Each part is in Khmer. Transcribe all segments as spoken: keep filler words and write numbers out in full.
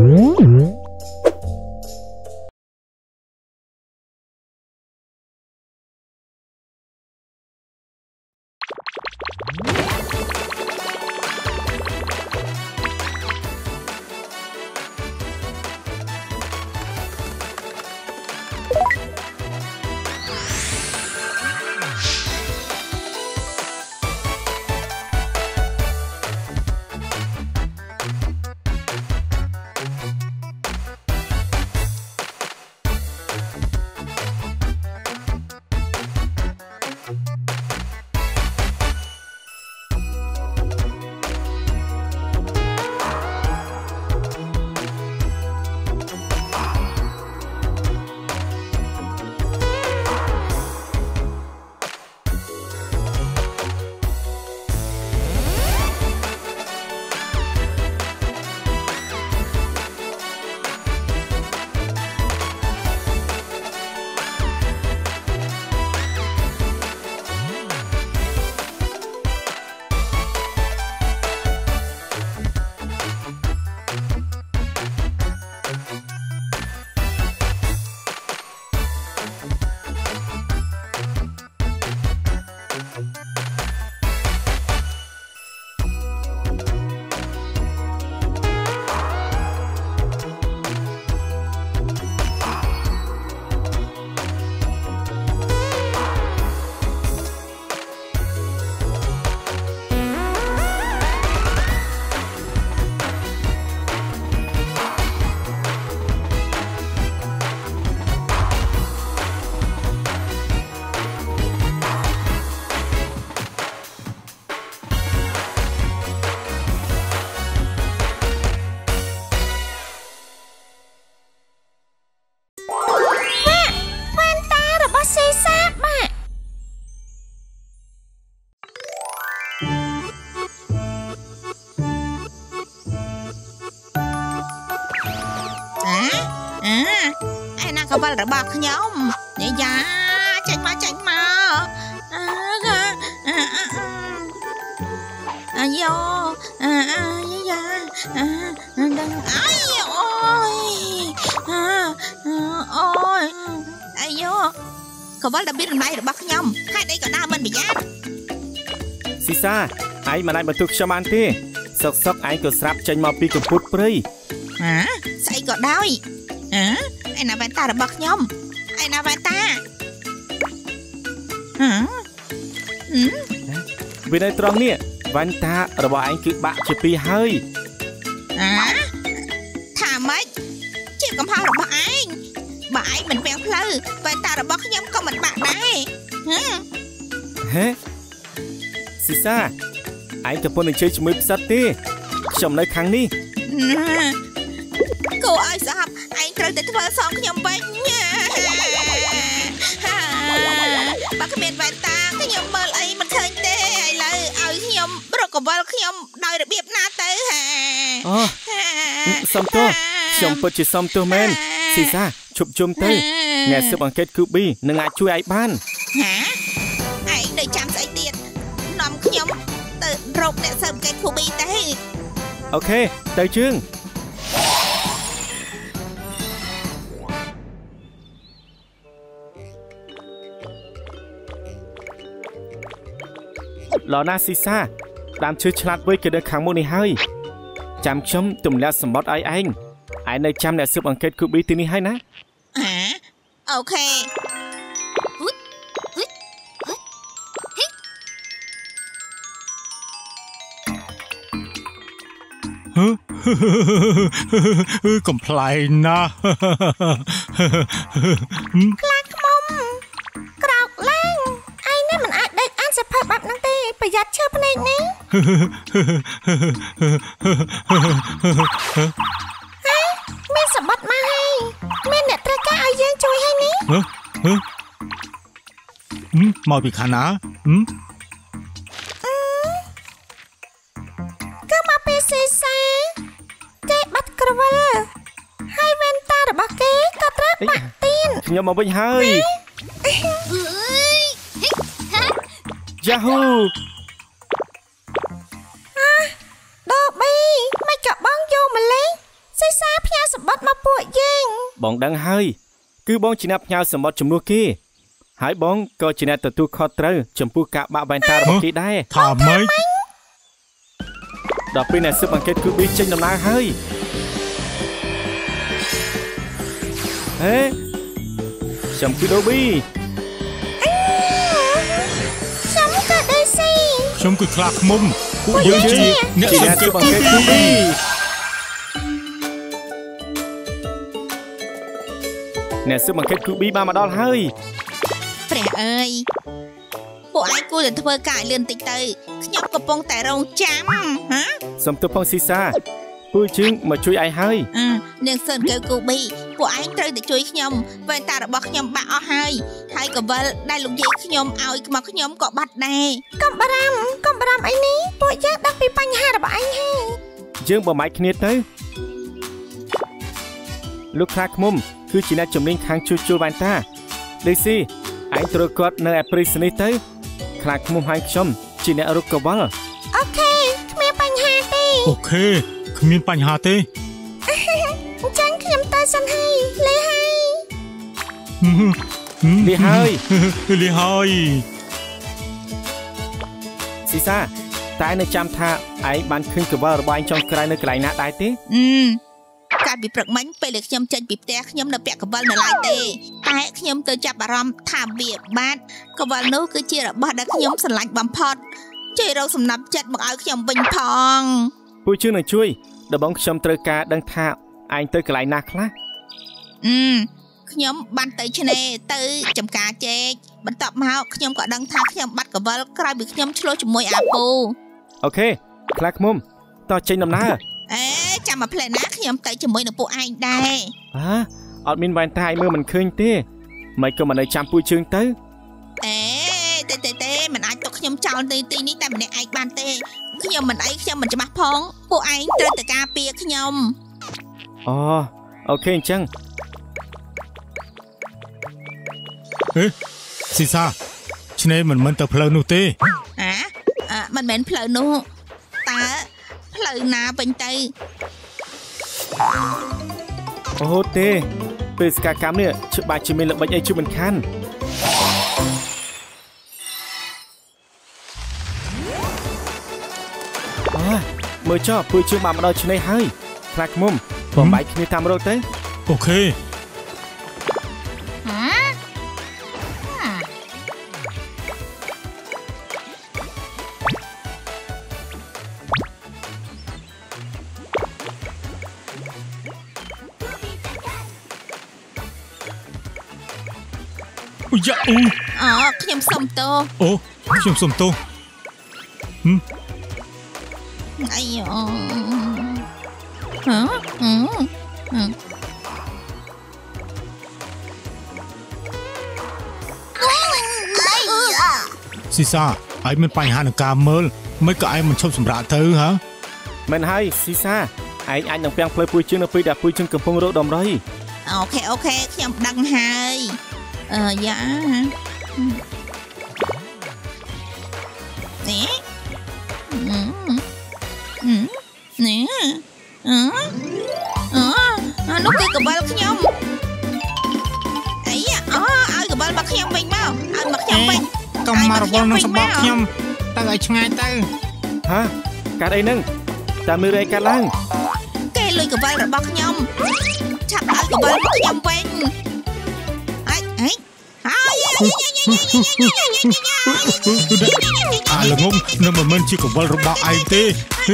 ก็ว่าระบาดขยมเนี่ยยาจังมาจังมาอาโยอายาดังอายโอ้ยโอ้ยอาโยก็ว่าระบิดอะไรระบาดขยมให้ได้ก็น่ามันไปยัดซีซ่าไอ้มาได้บรรทุกชามานที่ซอกซอกไอ้ก็สลับจังมาปีกับพุทธปรีฮะใส่ก็ได้ฮะไอ้นาแวนตาระบักยมไอ้นาแวนตาฮะอืมวินัยตรองเนี่ยแวนตาระบายคือบะจะปีเฮ้ยฮะถามไหมเจ็บกำเพาระบายบะไอ้เหมือนแววเพลอแวนตาระบักยมก็เหมือนบะได้ฮะเฮ้ซิซ่าไอ้กับพวกนึงใช้จมูกสัตว์ที่ชมในครั้งนี้กูไอ้สับไอ้เธอแต่เธอสองขยมไปเนี่ยบักเมนแวนตาขยมเบอร์ไอ้มันเคยเตะไอ้เลยเอาขยมรกกับบอลขยมโดยระเบียบหน้าเตะฮะอ๋อซ้ำตัวชมเปิดจิตซ้ำตัวแมนซีซ่าชุบชุมเตะแง่สืบอังเกตคือบีนึงอาจช่วยไอ้บ้านฮะไอ้ได้จำใส่เตียนนำขยมเตะรกเนี่ยสืบเกตคือบีเตะโอเคเตะจึงรอหน้าซีซ่าตามชื่อฉลาดไว้เกิดขังโมนี่ให้จำชมตุ่มแล้วสมบัติไอ้เองไอ้ในจำเนี่ยสืบอังเกตคือบีที่นี่ให้นะอ่าโอเคกำไพลนะกลากมุมกรอกแรงไอ้นี่มันอาจได้อ่านสภาพแบบนั้นตีประหยัดเชื่อพนักนี้เฮ้ยแม่สมบัติมาให้แม่เนี่ยตระก้าไอ้ยังช่วยให้นี้เฮ้ยเฮ้ยอืมมาปีขานะอืมก็มาเป็นเซซ่าเจ๊บัดกระเวลให้เวนตาระบักเก๊ก็ตระบักตีนขยมมาไปให้ยาฮูดอกบีไม่จับบ้องโยมาเลยเซซ่าพยาពួកយើងបងដឹងហើយគឺបងជាអ្នកផ្ញើសម្បត្តិជំនួសគេហើយបងក៏ជាអ្នកទទួលខុសត្រូវចំពោះការបាក់វ៉ែនតារបស់គេដែរថាម៉េចដល់ពេលអ្នកស៊ើបអង្កេតគឺប៊ីចេញដំណើរហើយហេខ្ញុំគឺដូប៊ីខ្ញុំក៏ដូស៊ីខ្ញុំគឺខ្លាឃ្មុំពួកយើងជាអ្នកស៊ើបអង្កេតគឺប៊ីអ្នកស៊ើបអង្កេតគឺប៊ីបានមកដល់ហើយព្រះអើយពួកឯងគួរតែធ្វើការឲ្យលឿនតិចទៅខ្ញុំកំពុងតែរងចាំហ៎សុំទោសផងស៊ីសាពួកជើងមកជួយឯងហើយអឺនាងសិនកៅគូប៊ីពួកឯងត្រូវតែជួយខ្ញុំវ៉ែនតារបស់ខ្ញុំបាក់អស់ហើយហើយកវិលដែលលោកយាយខ្ញុំឲ្យមកខ្ញុំក៏បាត់ដែរកុំបារម្ភកុំបារម្ភអីនេះពួកយើងដឹងពីបញ្ហារបស់ឯងហើយយើងបំម៉ាច់គ្នាទៅលោកខ្លាឃ្មុំគឺជាអ្នកជំនាញខាងជួសជុលវ៉ែនតាដេស៊ីឯងត្រូវគាត់នៅអព្រីសនេះទៅខ្លាឃ្មុំហើយខ្ញុំជាអ្នករុកកវលអូខេគ្មានបញ្ហាទេអូខេគ្មានបញ្ហាទេអញ្ចឹងខ្ញុំទៅសិនហើយលេហើយលេហើយលេហើយស៊ីសាតែនៅចាំថាឯងបានឃើញកវលរបស់ឯងចុងក្រោយនៅកន្លែងណាដែរទេអឺកាលពីព្រឹកមិញពេលដែលខ្ញុំចេញពីផ្ទះខ្ញុំនៅពាក់កវលនៅឡើយទេតែខ្ញុំទៅចាប់អារម្មណ៍ថាវាបាត់កវលនោះគឺជារបស់ដែលខ្ញុំស្រឡាញ់បំផុតជួយរកសំណប់ចិត្តមកឲ្យខ្ញុំវិញផងពួកជឿនឹងជួយដបងខ្ញុំត្រូវការដឹងថាឯងទៅកន្លែងណាខ្លះអឺខ្ញុំបានទៅឆ្នេរទៅចំការចេកបន្ទាប់មកខ្ញុំក៏ដឹងថាខ្ញុំបាត់កវលក្រោយពីខ្ញុំឆ្លោះជាមួយអាពូអូខេខ្លាឃ្មុំតោះចេញដំណើរអេចាំមកផ្លែណាខ្ញុំទៅជាមួយនឹងពួកឯងដែរហ៎អត់មានវ៉ែនតាឲ្យមើលមិនឃើញទេមិនក៏មិននៅចាំពួកជើងទៅអេទេទេទេមិនអាចទុកខ្ញុំចោលនៅទីនេះតែម្នាក់ឯងបានទេខ្ញុំមិនអីខ្ញុំមិនច្បាស់ផងពួកឯងត្រូវតែការពារខ្ញុំអូអូខេអញ្ចឹងហេស៊ីសាឆ្នេរមិនមិនទៅផ្លូវនោះទេអាអឺមិនមែនផ្លូវនោះតើផ្លូវណាវិញទៅអូទេពេលសកម្មនេះច្បាស់ជាមានល្បិចអីជួយមិនខានអើមើលចុះពួកជើងបានមកដល់ឆ្នេរហើយខ្លាឃ្មុំបំបែកគ្នាតាមរត់ទៅអូខេយ៉ាអូអូខ្ញុំសុំទោសអូខ្ញុំសុំទោសហឹមអាយអូហ៎ហឹមហឹមស៊ីសាឯងមានបញ្ហានឹងការមើលមិនក៏ឯងមិនឈប់សម្រាកទៅហ៎មិនហើយស៊ីសាឯងអាចនឹងពាំងផ្លូវពួយជើងនៅពេលដែលពួយជើងកំពុងរកដំរីអូខេអូខេខ្ញុំដឹងហើយអឺយ៉ានេះនេះអឺអឺនោះគឺកបិលខ្ញុំអីអូឲ្យកបិលមកខ្ញុំវិញមកឲ្យមកខ្ញុំវិញកុំមករវល់នឹងសម្បត្តិខ្ញុំទៅឲ្យឆ្ងាយទៅហ៎កាត់អីហ្នឹងតាមមើលរៃកាត់ឡើងគេលុយកបិលរបស់ខ្ញុំឆាប់ឲ្យកបិលមកខ្ញុំវិញអីអីអាល្ងងនឹងមិនមែនជាកវលរបស់ឯងទេ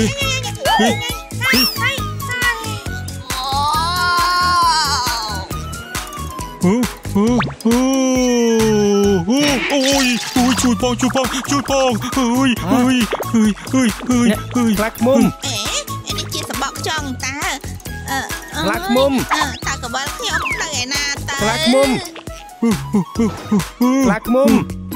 អូអូអូអូយអូយជួយបងជួយបងជួយបងអើយអើយអើយអើយអើយអើយខ្លាឃ្មុំអេនេះជាសបកចង់តាអឺខ្លាឃ្មុំតាកវលខ្ញុំនៅឯណាតាខ្លាឃ្មុំខ្លាឃ្មុំ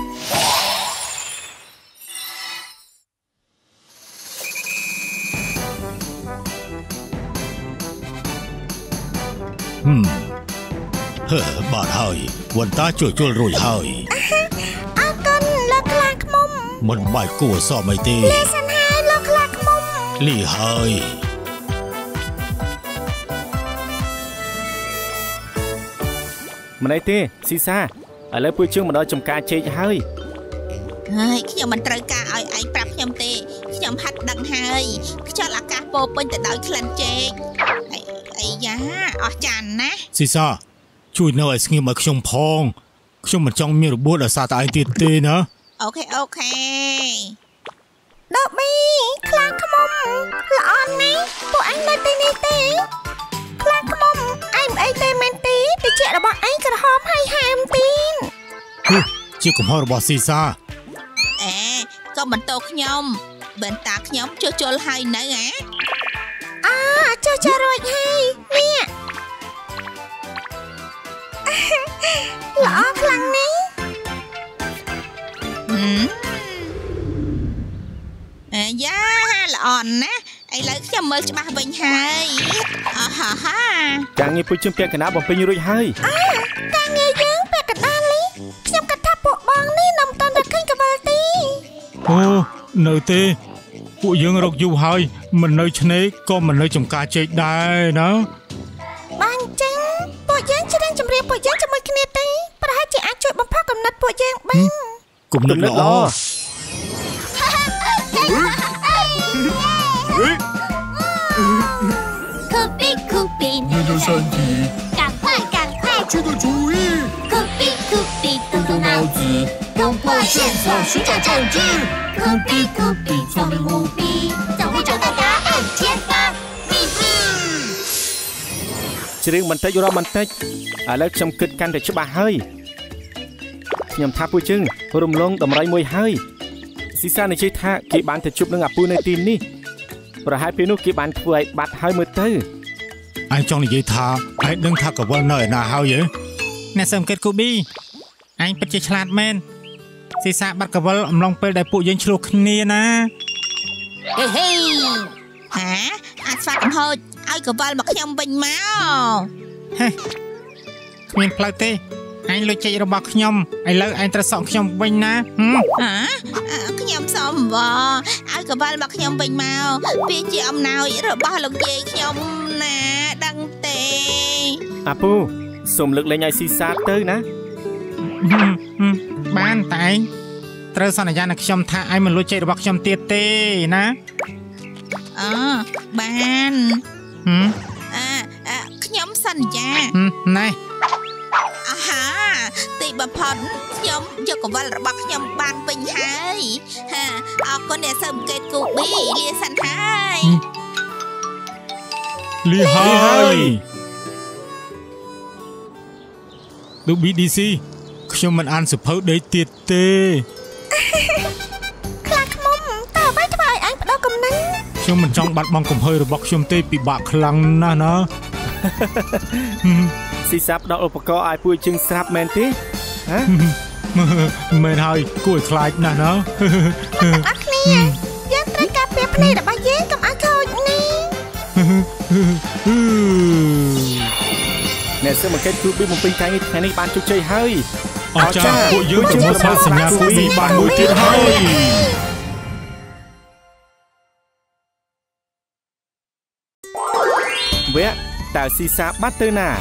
ហឹមហឺបាទហើយវ៉ាន់តាជួយជួយរួចហើយអរគុណលោកខ្លាឃ្មុំមិនបាច់គួរសមអីទេលាសិនហើយលោកខ្លាឃ្មុំលីហើយមិនអីទេស៊ីសាឥឡូវពួកយើងមកដល់ចំការជែកហើយហើយខ្ញុំមិនត្រូវការឲ្យឯងប្រាប់ខ្ញុំទេខ្ញុំហាត់ដឹងហើយខ្យល់អាកាសពោពេញទៅដោយក្លិនចេកអីយ៉ាអស់ចានណាស៊ីសាជួយនៅឲ្យស្ងៀមឲ្យខ្ញុំផងខ្ញុំមិនចង់មានរបួសដោយសារតែឯងទៀតទេណាអូខេអូខេដប៊ីខ្លាំងខ្មុំល្អណាស់ពួកអញនៅទីនេះទេខ្លាំងខ្មុំឯងមិនអីទេមែនទេតិចរបស់ឯងក្រហមហើយហែមទីនជាកំហុសរបស់ស៊ីសាអេក៏បន្តោខ្ញុំបិនតាខ្ញុំជួសជុលហើយនៅហ៎អាជួសជុលរួចហើយនេះល្អខ្លាំងណាស់អេយ៉ាល្អណាស់ឥឡូវខ្ញុំមើលច្បាស់វិញហើយអាហាហាការងារពួកយើងពាក់កណ្ដាលបំពេញរួចហើយការងារយើងពាក់កណ្ដាលនេះខ្ញុំគិតថាពួកបងនេះនំតន់តែឃើញកវលទីអូនៅទេពួកយើងរកយូរហើយមិននៅឆ្នេរក៏មិននៅចំការជែកដែរណាបានចឹងពួកយើងច្រៀងចម្រៀងពួកយើងជាមួយគ្នាទេប្រហែលជាអាចជួយបំផាស់គំនិតពួកយើងបានគំនិតល្អ科比科比研究身体赶快赶快出个主意科比科比动动脑子突破现场寻找证据科比科比聪明无比总会找到答案揭发秘密ច្រៀងបន្តិចរកបន្តិចឥឡូវខ្ញុំគិតកាន់តែច្បាស់ហើយខ្ញុំថាពួកយើងរំលងតម្រៃមួយហើយស៊ីសានិយាយថាគេបានទៅជួបនឹងអាពូនៅទីនេះប្រហែលពេលនោះគេបានធ្វើឲ្យបាត់ហើយមើលទៅឯងចង់និយាយថាឯងដឹងថាកវលនៅឯណាហើយហ៎អ្នកសង្កេតគូប៊ីឯងពិតជាឆ្លាតមែនស៊ីសាបាត់កវលអំឡុងពេលដែលពួកយើងឆ្លោះគ្នាណាហេហេហាអាចស្វាកំហូចឲ្យកវលមកខ្ញុំវិញមកហេគ្មានផ្លូវទេឯងលុយចេករបស់ខ្ញុំឥឡូវឯងត្រូវសក់ខ្ញុំវិញណាហ៎ខ្ញុំសុំបងឲ្យកវលមកខ្ញុំវិញមកវាជាអំណោយរបស់លោកយាយខ្ញុំណាដឹងទេអាពូសូមលើកលែងឲ្យស៊ីសាទៅណាបានតែឯងត្រូវសន្យានឹងខ្ញុំថាឯងមិនលួចចេករបស់ខ្ញុំទៀតទេណាអឺបានអឺខ្ញុំសន្យាណែអាហាទីបំផុតខ្ញុំយកកវលរបស់ខ្ញុំបានវិញហើយហាអរគុណអ្នកសង្កេតគូប៊ីលាសិនហើយលាហើយលោក ប៊ី ឌី ស៊ី ខ្ញុំមិនអានសភៅដេកទៀតទេខ្លាចខ្មុំតើអ្វីធ្វើឲ្យអញបដោះកំណឹងខ្ញុំមិនចង់បាត់បង់កំហុសរបស់ខ្ញុំទេពិបាកខ្លាំងណាស់ណាស៊ីសាផ្ដល់ឧបករណ៍ឲ្យពួកយើងស្រាប់មែនទេហ៎មែនហើយគួរឲ្យខ្លាចណាស់ណាអរគ្នាយើងត្រូវការពារភ្នែករបស់យើងកុំឲ្យខូចនេះអ្នកសើមកេតគ្រូប៊ីបំពេញការងារថ្ងៃនេះបានជោគជ័យហើយអរចាពួកយើងប្រមូលផលសញ្ញាគ្រូប៊ីបានមួយទៀតហើយវគ្គតើស៊ីសាបាត់ទៅណា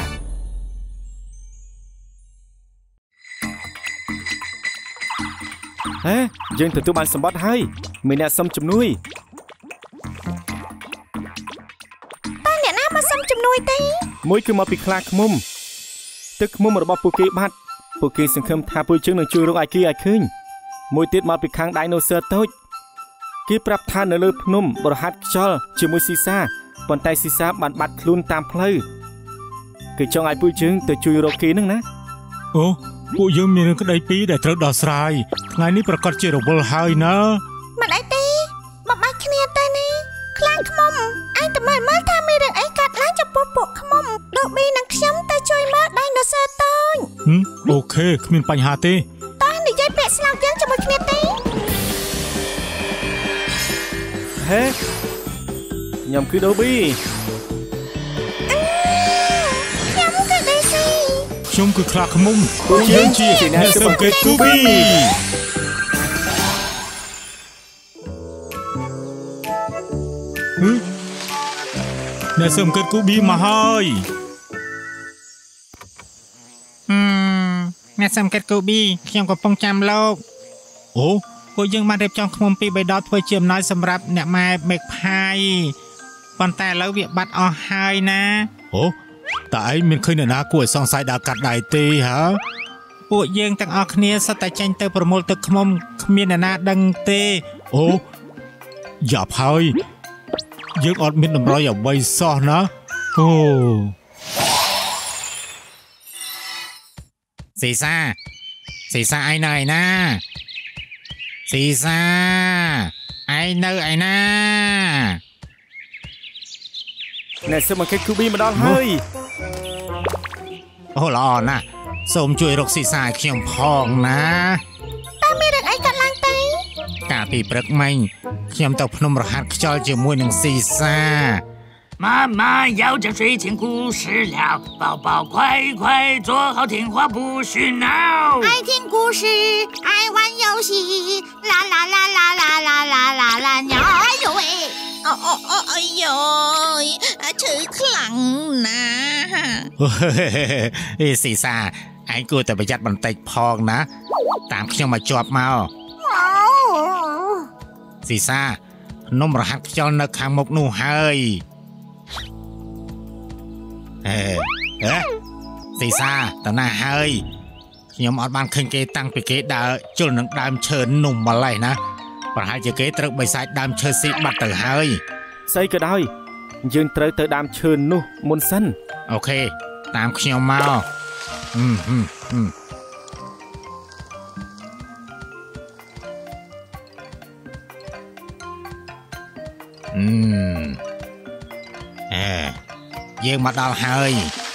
ហេយើងទទួលបានសម្បត្តិហើយមានអ្នកសុំជំនួយតើអ្នកណាមកសុំជំនួយទេមួយគឺមកពីខ្លាឃ្មុំទឹកឃ្មុំរបស់ពួកគេបាត់ពួកគេសង្ឃឹមថាពួកយើងនឹងជួយរកឲ្យគេឲ្យឃើញមួយទៀតមកពីខាង Dinosaur តូចគេប្រាប់ថានៅលើភ្នំបរហាត់ខ្យល់ជាមួយស៊ីសាប៉ុន្តែស៊ីសាបានបាត់ខ្លួនតាមផ្លូវគេចង់ឲ្យពួកយើងទៅជួយរកគេនឹងណាអូពួកយើងមានរឿងក្តីពីរដែលត្រូវដោះស្រាយថ្ងៃនេះប្រកាសជារវល់ហើយណាមិនអីទេបំបាច់គ្នាទៅនេះខ្លាំងខ្មុំឯងតែមើលមើលថាមានរឿងអីកាត់ឡើងចំពោះពួកខ្មុំដូប៊ីនិងខ្ញុំទៅជួយមើល Dinosaur តូចអូខេគ្មានបញ្ហាទេតើនិយាយពាក្យស្លោកយើងជាមួយគ្នាទេហេខ្ញុំគឺដូប៊ីខ្ញុំគឺខ្លាឃ្មុំពួកយើងជាអ្នកសង្កេតគូប៊ីអ្នកសង្កេតគូប៊ីមកហើយហឹមអ្នកសំកាត់កូប៊ីខ្ញុំកំពុងចាំលោកអូពួកយើងបានរៀបចំឃ្មុំពីរបីដបធ្វើជាអំណោយសម្រាប់អ្នកម៉ែមេឃផាយប៉ុន្តែឥឡូវវាបាត់អស់ហើយណាអូតើឯងមានឃើញអ្នកណាគួរឲ្យសង្ស័យដើរកាត់ដៃទេហ៎ពួកយើងទាំងអស់គ្នាសុទ្ធតែចេញទៅប្រមូលទឹកឃ្មុំគ្មានអ្នកណាដឹងទេអូយ៉ាប់ហើយយើងអត់មានតម្រុយអ្វីសោះណាអូស៊ីសាស៊ីសាឯងនៅឯណាស៊ីសាឯងនៅឯណាអ្នកសឹមអង្គគូប៊ីម្ដងហើយអូល្អណាស់សូមជួយរកស៊ីសាឲ្យខ្ញុំផងណាតើមានរឿងអីកើតឡើងទេកាលពីព្រឹកមិញខ្ញុំទៅភ្នំរហាត់ខ្យល់ជាមួយនឹងស៊ីសា妈妈要着睡前故事了，宝宝快快做好听话，不许闹。 爱听故事，爱玩游戏，啦啦啦啦啦啦啦啦啦鸟！哎呦喂！ អូអូអូអីយ៉យឈឺខ្លាំងណាអេស៊ីសាឯងគួរតែប្រយ័ត្នបន្តិចផងណាតាមខ្ញុំមកជាប់មកស៊ីសាភ្នំរហាត់ខ្យល់នៅខាងមុខនោះហើយអេអេស៊ីសាតាណាហើយខ្ញុំអត់បានឃើញគេតាំងពីគេដើរជល់នឹងដើមឈើនោះម្លេះណាប្រហែលជាគេត្រូវបិសាចដើមឈើស៊ីបាត់ទៅហើយស្អីក៏ដោយយើងត្រូវទៅដើមឈើនោះមុនសិនអូខេតាមខ្ញុំមកហឹមហឹមហឹមអឺអេយើងមកដល់ហើយ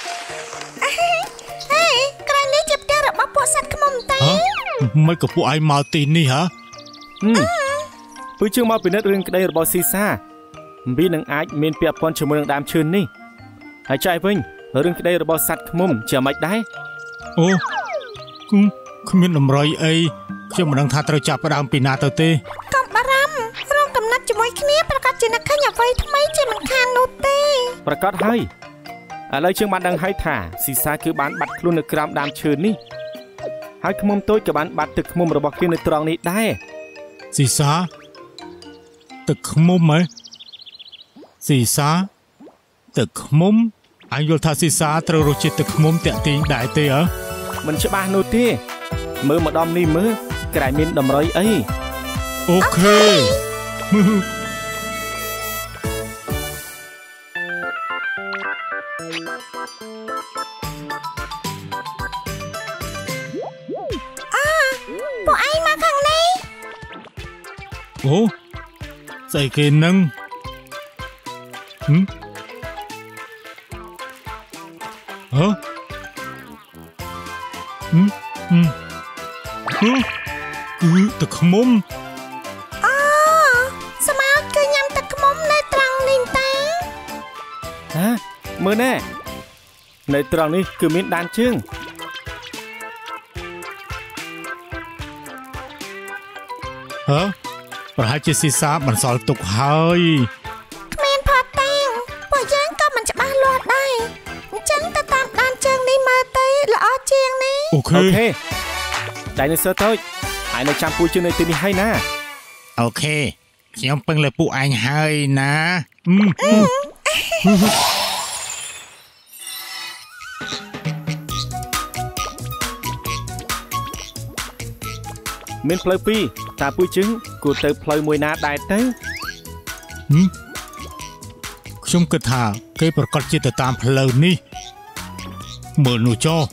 ហេក្រែងនេះជាផ្ទះរបស់ពួកសត្វឃ្មុំទេមិនក៏ពួកឯងមកទីនេះហ៎ពូជើងមកពិនិត្យរឿងក្តីរបស់ស៊ីសាវានឹងអាចមានពាក់ព័ន្ធជាមួយនឹងដើមឈើនេះហើយចែកវិញរឿងក្តីរបស់សត្វឃ្មុំជាមិនដែរអូគ្មានតម្រុយអីខ្ញុំមិនដឹងថាត្រូវចាប់ផ្ដើមពីណាទៅទេកុំបារម្ភរងកំណត់ជាមួយគ្នាប្រកាសជានឹកឃើញអ្វីថ្មីជាមិនខាននោះទេប្រកាសហើយឥឡូវយើងបានដឹងហើយថាស៊ីសាគឺបានបាត់ខ្លួននៅក្រោមដើមឈើនេះហើយឃ្មុំតូចក៏បានបាត់ទឹកឃ្មុំរបស់គេនៅត្រង់នេះដែរស៊ីសាទឹកឃ្មុំហ៎ស៊ីសាទឹកឃ្មុំអញយល់ថាស៊ីសាត្រូវរសជាតិទឹកឃ្មុំតាក់ទាញដែរទេហ៎មិនច្បាស់នោះទេមើលម្ដងនេះមើលក្រែងមានតម្រុយអីអូខេពួកឯងមកខាងនេះអូស្អីគេនឹងហឹមហ៎ហឹមហឹមគឺទឹកឃ្មុំអូស្មាគឺញ៉ាំទឹកឃ្មុំនៅត្រង់នេះតាហ៎មើលណែនៅត្រង់នេះគឺមានដានជើងហ៎ប្រហែលជាស៊ីសាបន្សល់ទុកហើយគ្មានផាត់តាំងពួកយើងក៏មិនច្បាស់លាស់ដែរអញ្ចឹងទៅតាមដានជើងនេះមើលទៅល្អជាងនេះអូខេអូខេដៃនៅសើតូចហើយនៅចាំពូជើងនៅទីនេះហើយណាអូខេខ្ញុំពឹងលើពួកឯងហើយណាមានផ្លូវពីរតើពូជើងគួរទៅផ្លូវមួយណាដែរទៅខ្ញុំគិតថាគេប្រកាសជាទៅតាមផ្លូវនេះមើលនោះចុះ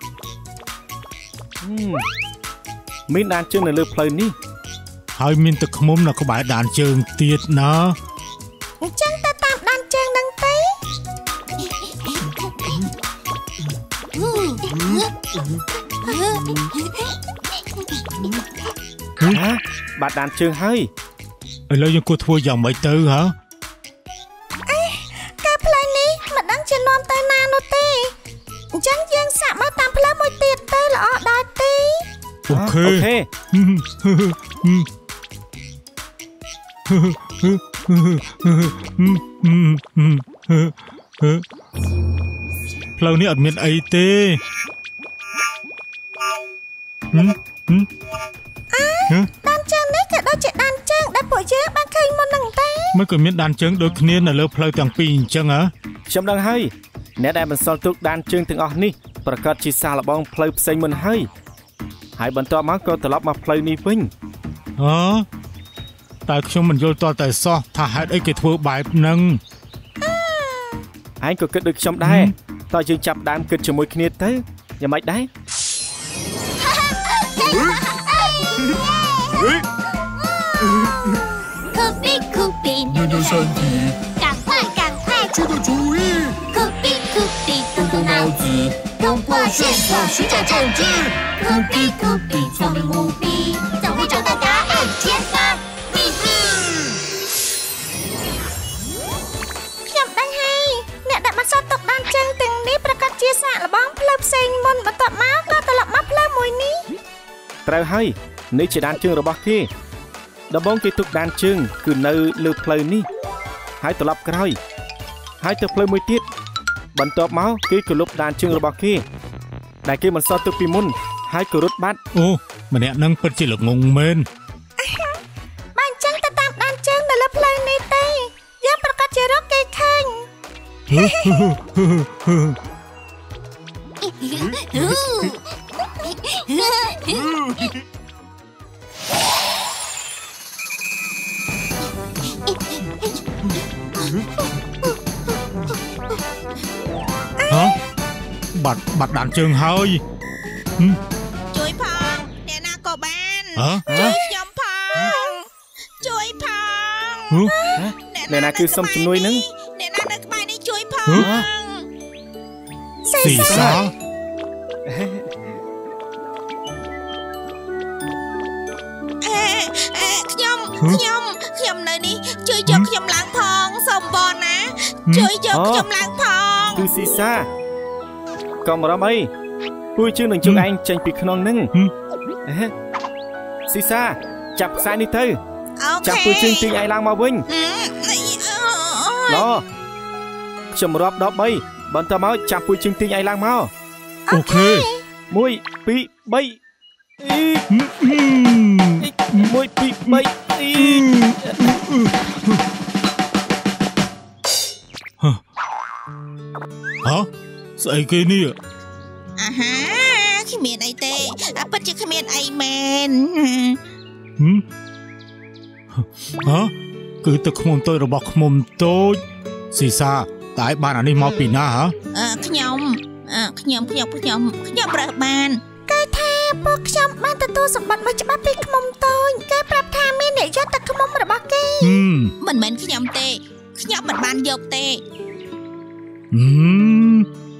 មានដានជើងនៅលើផ្លូវនេះហើយមានទឹកឃ្មុំនៅក្បែរដានជើងទៀតណាអញ្ចឹងទៅតាមដានជើងនឹងទៅហ៎បាត់ដានជើងហើយឥឡូវយើងគួរធ្វើយ៉ាងម៉េចទៅហ៎អេការផ្លូវនេះមិនដឹងជានាំទៅណានោះទេអញ្ចឹងយើងសាកមកតាមផ្លូវមួយទៀតទៅល្អដែរទេអូខេអូខេផ្លូវនេះអត់មានអីទេដានជើងនេះក៏ដូចជាដានជើងដែលពួកយើងបានឃើញមុននឹងទេមិនក៏មានដានជើងដូចគ្នានៅលើផ្លូវទាំងពីរអញ្ចឹងហ៎ខ្ញុំដឹងហើយអ្នកដែលបន្សល់ទុកដានជើងទាំងអស់នេះប្រកាសជាសាកល្បងផ្លូវផ្សេងមុនហើយហើយបន្ទាប់មកក៏ត្រឡប់មកផ្លូវនេះវិញអូតែខ្ញុំមិនយល់តតែសោះថាហេតុអីគេធ្វើបែបហ្នឹងឯងក៏គិតដូចខ្ញុំដែរតើយើងចាប់ដើមគិតជាមួយគ្នាទៅយ៉ាងម៉េចដែរ酷比酷比练练身体赶快赶快出个主意酷比酷比动动脑子突破现实寻找证据酷比酷比聪明无比总会找到答案揭发秘密ខ្ញុំដឹងហើយអ្នកដែលបានសតទុកដានជើងទាំងនេះប្រកាសជាសាកល្បងផ្លូវផ្សេងមុនបន្ទាប់មកក៏ត្រឡប់មកផ្លូវមួយនេះត្រូវហើយនេះជាដានជើងរបស់គេដំបងគេទុកដានជើងគឺនៅលើផ្លូវនេះហើយត្រឡប់ក្រោយហើយទៅផ្លូវមួយទៀតបន្ទាប់មកគេក៏លុបដានជើងរបស់គេដែលគេមិនសល់ទុកពីមុនហើយក៏រត់បាត់អូម្នាក់នឹងពិតជាល្ងងមែនបានចឹងទៅតាមដានជើងនៅលើផ្លូវនេះទេយើងប្រកាសជារកគេឃើញហ៎បាត់បាត់ដានជើងហើយជួយផងអ្នកណាក៏បានជួយខ្ញុំផងជួយផងអ្នកណាគឺសុំជំនួយនឹងអ្នកណានៅក្បែរនេះជួយផងស៊ីសាខ្ញុំខ្ញុំខ្ញុំនៅនេះជួយយកខ្ញុំឡើងផងសូមបងណាជួយយកខ្ញុំឡើងផងគឺស៊ីសាកុំរំអីពួកជើងនឹងជួយឯងចេញពីក្នុងនឹងស៊ីសាចាប់ខ្សែនេះទៅចាប់ពួកជើងទីឯងឡើងមកវិញឡខ្ញុំរាប់ដល់បីបន្តមកចាប់ពួកជើងទីឯងឡើងមកអូខេមួយពីរបីអីមួយពីរបីអីហ៎ស្អីគេនេះអាហាគ្មានអីទេពិតជាគ្មានអីមែនហ៎គឺទឹកឃ្មុំតូចរបស់ឃ្មុំតូចស៊ីសាតើបានអានេះមកពីណាហ៎អឺខ្ញុំខ្ញុំខ្ញុំខ្ញុំខ្ញុំរើសបានគេថាពួកខ្ញុំបានទទួលសម្បត្តិមួយច្បាប់ពីឃ្មុំតូចគេប្រាប់ថាមានអ្នកយកទឹកឃ្មុំរបស់គេមិនមែនខ្ញុំទេខ្ញុំមិនបានយកទេហឹម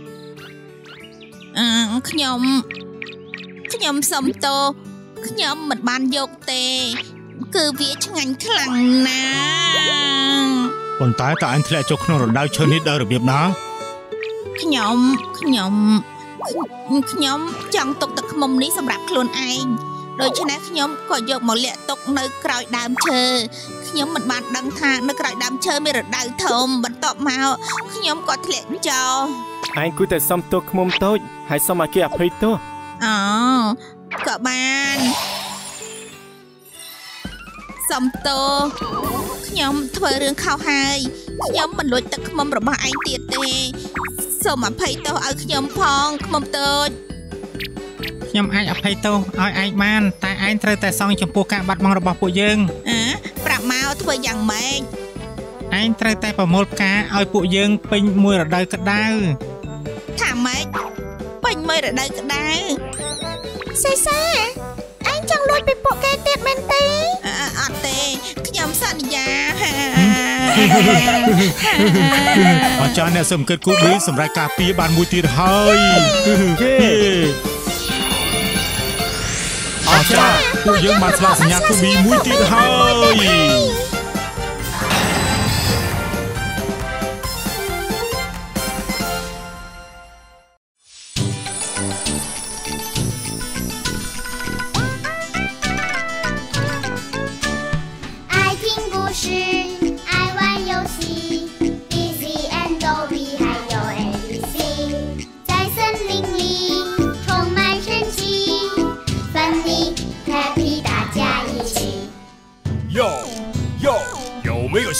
អឺខ្ញុំខ្ញុំសុំទោសខ្ញុំមិនបានយកទេគឺវាឆ្ងាញ់ខ្លាំងណាស់ប៉ុន្តែតើអញធ្លាក់ចុះក្នុងរណ្ដៅឈើនេះដោយរបៀបណាខ្ញុំខ្ញុំខ្ញុំចង់ទុកទឹកឃ្មុំនេះសម្រាប់ខ្លួនឯងដូច្នេះខ្ញុំក៏យកមកលាក់ទុកនៅក្រោយដើមឈើខ្ញុំមិនបានដឹងថានៅក្រោយដើមឈើមានរណ្ដៅធំបន្ទាប់មកខ្ញុំក៏ធ្លាក់ចោលឯងគួរតែសុំទោសឃ្មុំតូចហើយសុំឲ្យគេអភ័យទោសអូក៏បានសុំទោសខ្ញុំធ្វើរឿងខុសហើយខ្ញុំមិនលួចទឹកឃ្មុំរបស់ឯងទៀតទេសូមអភ័យទោសឲ្យខ្ញុំផងឃ្មុំតូចខ្ញុំអាចអភ័យទោសឲ្យឯងបានតែឯងត្រូវតែសងចំពោះការបាត់បង់របស់ពួកយើងអើប្រាប់មកធ្វើយ៉ាងម៉េចឯងត្រូវតែប្រមូលផ្កាឲ្យពួកយើងពេញមួយរដូវក្តៅថាម៉េចពេញមួយរដូវក្តៅស៊ីសាឯងចង់លួចពីពួកគេទៀតមែនទេអត់ទេខ្ញុំសន្យាអញ្ចឹងអ្នកសង្កេតគូប៊ីសម្រាប់ការពារបានមួយទៀតហើយអញ្ចឹងពួកយើងបានស្លាកសញ្ញាគូប៊ីមួយទៀតហើយ烦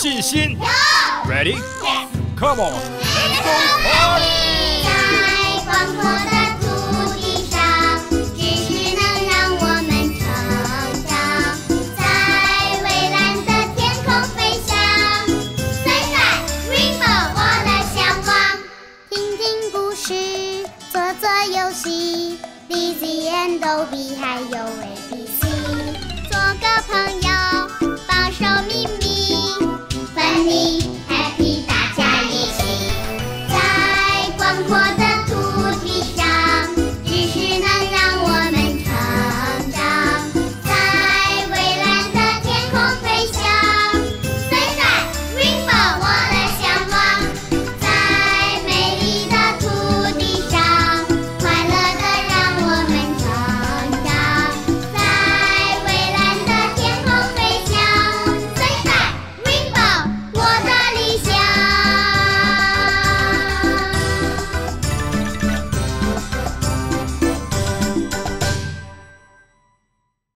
信心。Ready? Come on, let's go party! 在广阔的土地上，知识能让我们成长，在蔚蓝的天空飞翔。Sunshine, Rainbow， 我的向往。听听故事，做做游戏 ，D Z and Dobby 还有 A B C， 做个朋友。